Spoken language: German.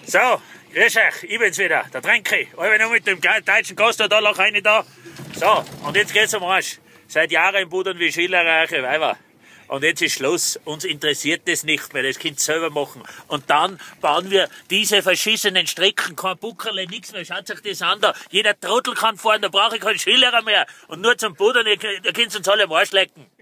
So, grüß euch, ich bin's wieder, der Tränke. Alle nur mit dem deutschen Gast da, noch eine da. So, und jetzt geht's am Arsch. Seit Jahren budern wir Schillerreiche Weiber. Und jetzt ist Schluss. Uns interessiert das nicht mehr. Das könnt ihr selber machen. Und dann bauen wir diese verschissenen Strecken, kein Buckerle, nichts mehr. Schaut euch das an da. Jeder Trottel kann fahren, da brauche ich keinen Schillerer mehr. Und nur zum Budern, ihr könnt uns alle am Arsch lecken.